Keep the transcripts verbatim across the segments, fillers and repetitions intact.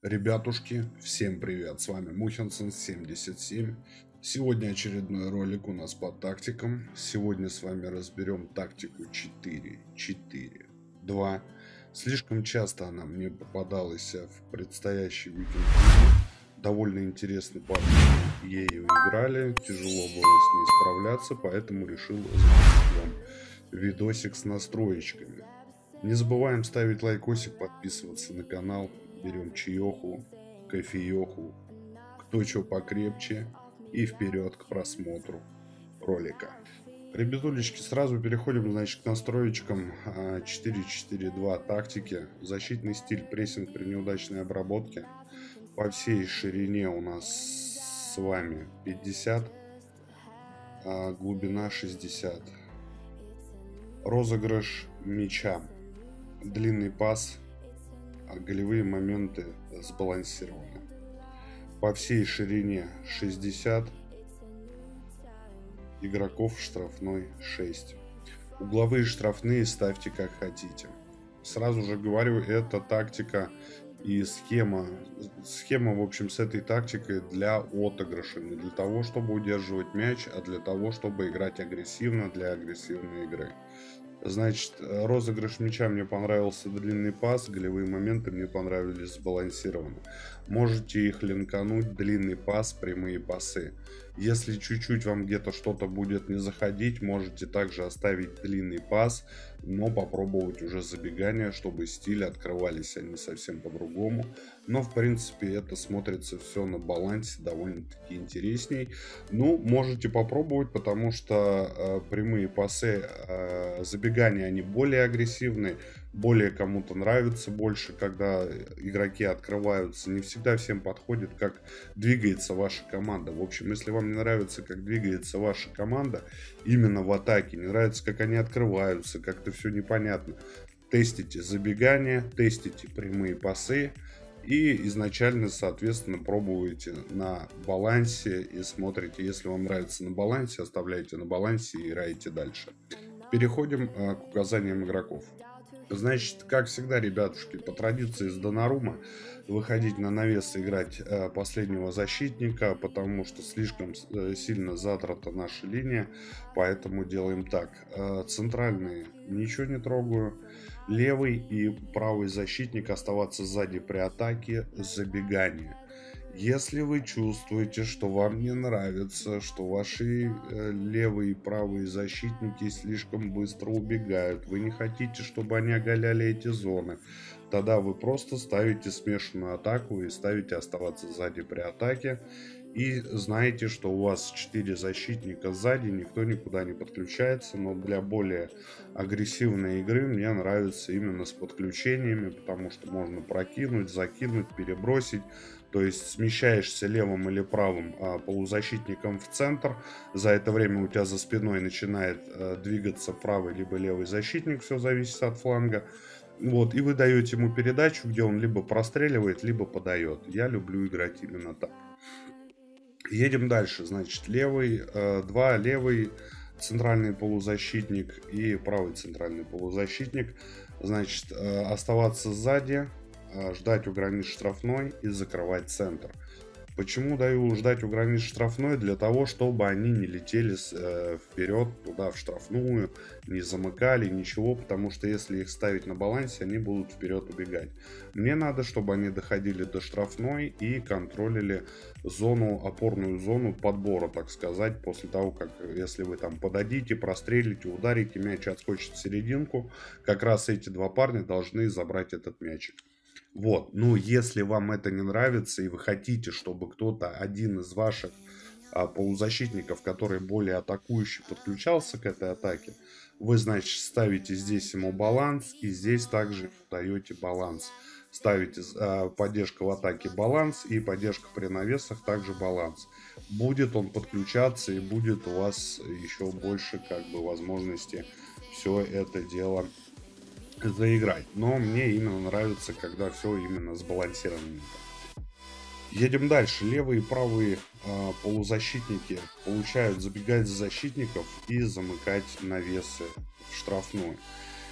Ребятушки, всем привет, с вами Мухинсон семьдесят семь. Сегодня очередной ролик у нас по тактикам. Сегодня с вами разберем тактику четыре четыре два. Слишком часто она мне попадалась в предстоящий уикенд. Довольно интересный парень. Ею играли, тяжело было с ней справляться, поэтому решил сделать вам видосик с настроечками. Не забываем ставить лайкосик, подписываться на канал. Берем чаеху, кофееху, кто что покрепче, и вперед к просмотру ролика. Ребятулечки, сразу переходим, значит, к настроечкам четыре четыре два тактики. Защитный стиль, прессинг при неудачной обработке. По всей ширине у нас с вами пятьдесят, а глубина шестьдесят. Розыгрыш мяча, длинный пас, голевые моменты сбалансированы. По всей ширине шестьдесят, игроков штрафной шесть. Угловые штрафные ставьте как хотите. Сразу же говорю, это тактика и схема. Схема, в общем, с этой тактикой для отыгрыша. Не для того, чтобы удерживать мяч, а для того, чтобы играть агрессивно для агрессивной игры. Значит, розыгрыш мяча мне понравился, длинный пас, голевые моменты мне понравились сбалансированно. Можете их линкануть, длинный пас, прямые пасы. Если чуть-чуть вам где-то что-то будет не заходить, можете также оставить длинный пас, но попробовать уже забегание, чтобы стили открывались они совсем по-другому. Но в принципе это смотрится все на балансе довольно-таки интересней. Ну, можете попробовать, потому что э, прямые пасы, э, забегания, они более агрессивные, более кому-то нравится больше, когда игроки открываются. Не всегда всем подходит, как двигается ваша команда. В общем, если вам не нравится, как двигается ваша команда, именно в атаке, не нравится, как они открываются, как-то все непонятно, тестите забегания, тестите прямые пасы и изначально, соответственно, пробуете на балансе и смотрите. Если вам нравится на балансе, оставляйте на балансе и играете дальше. Переходим а, к указаниям игроков. Значит, как всегда, ребятушки, по традиции с Донорума выходить на навес и играть э, последнего защитника, потому что слишком э, сильно затрата наша линия, поэтому делаем так. Э, центральные ничего не трогаю, левый и правый защитник оставаться сзади при атаке, забегание. Если вы чувствуете, что вам не нравится, что ваши э, левые и правые защитники слишком быстро убегают, вы не хотите, чтобы они оголяли эти зоны, тогда вы просто ставите смешанную атаку и ставите оставаться сзади при атаке. И знаете, что у вас четыре защитника сзади, никто никуда не подключается, но для более агрессивной игры мне нравится именно с подключениями, потому что можно прокинуть, закинуть, перебросить. То есть смещаешься левым или правым а, полузащитником в центр. За это время у тебя за спиной начинает а, двигаться правый либо левый защитник. Все зависит от фланга. Вот, и вы даете ему передачу, где он либо простреливает, либо подает. Я люблю играть именно так. Едем дальше. Значит, левый, э, два левый центральный полузащитник и правый центральный полузащитник. Значит, э, оставаться сзади, ждать у границ штрафной и закрывать центр. Почему даю ждать у границ штрафной? Для того, чтобы они не летели э, вперед, туда в штрафную, не замыкали, ничего, потому что если их ставить на балансе, они будут вперед убегать. Мне надо, чтобы они доходили до штрафной и контролили зону, опорную зону подбора, так сказать, после того, как, если вы там подадите, прострелите, ударите, мяч отскочит в серединку, как раз эти два парня должны забрать этот мячик. Вот, ну если вам это не нравится и вы хотите, чтобы кто-то, один из ваших а, полузащитников, который более атакующий, подключался к этой атаке, вы, значит, ставите здесь ему баланс и здесь также даете баланс. Ставите а, поддержка в атаке баланс и поддержка при навесах также баланс. Будет он подключаться и будет у вас еще больше как бы возможности все это дело заиграть. Но мне именно нравится, когда все именно сбалансировано. Едем дальше. Левые и правые э, полузащитники получают забегать за защитников и замыкать навесы в штрафную.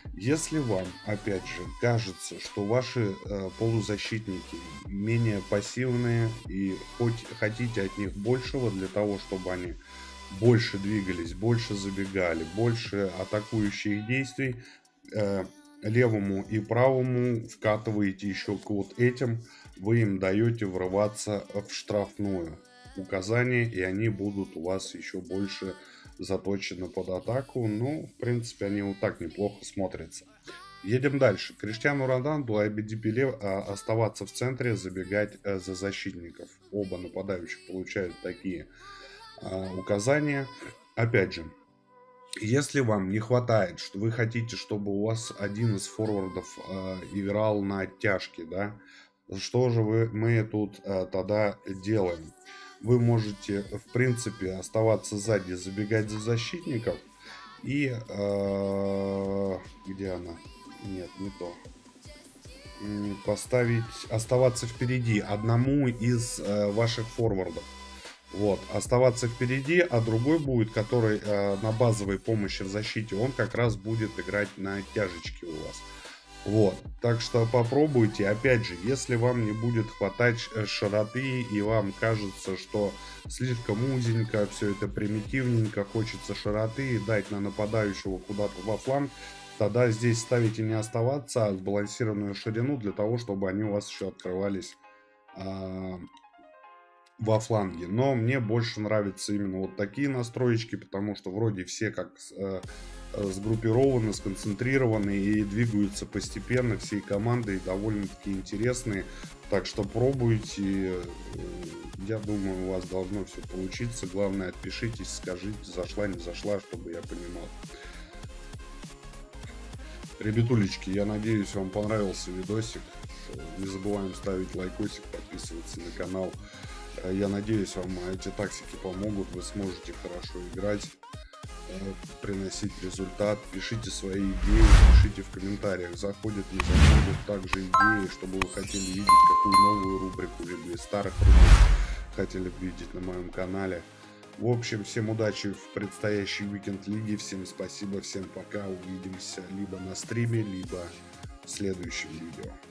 Если вам, опять же, кажется, что ваши э, полузащитники менее пассивные и хоть хотите от них большего для того, чтобы они больше двигались, больше забегали, больше атакующих действий, э, левому и правому вкатываете еще к вот этим, вы им даете врываться в штрафную указания, и они будут у вас еще больше заточены под атаку. Ну, в принципе, они вот так неплохо смотрятся. Едем дальше. Криштиану Роналду и Абиди Пеле а, оставаться в центре, забегать а, за защитников. Оба нападающих получают такие а, указания. Опять же, если вам не хватает, что вы хотите, чтобы у вас один из форвардов э, играл на оттяжке, да, что же вы, мы тут э, тогда делаем? Вы можете, в принципе, оставаться сзади, забегать за защитников и... Э, где она? Нет, не то. Поставить, оставаться впереди одному из э, ваших форвардов. Вот, оставаться впереди, а другой будет, который э, на базовой помощи в защите, он как раз будет играть на оттяжечке у вас. Вот, так что попробуйте. Опять же, если вам не будет хватать широты и вам кажется, что слишком узенько, все это примитивненько, хочется широты и дать на нападающего куда-то во фланг, тогда здесь ставите не оставаться, а сбалансированную ширину для того, чтобы они у вас еще открывались э, во фланге. Но мне больше нравятся именно вот такие настроечки, потому что вроде все как э, сгруппированы, сконцентрированы и двигаются постепенно всей командой, довольно-таки интересные. Так что пробуйте, я думаю, у вас должно все получиться. Главное, отпишитесь, скажите, зашла, не зашла, чтобы я понимал. Ребятулечки, я надеюсь, вам понравился видосик. Не забываем ставить лайкосик, подписываться на канал. Я надеюсь, вам эти тактики помогут, вы сможете хорошо играть, приносить результат. Пишите свои идеи, пишите в комментариях, заходят, не заходят также идеи, чтобы вы хотели видеть, какую новую рубрику, либо из старых рубрик хотели бы видеть на моем канале. В общем, всем удачи в предстоящей уикенд лиги, всем спасибо, всем пока, увидимся либо на стриме, либо в следующем видео.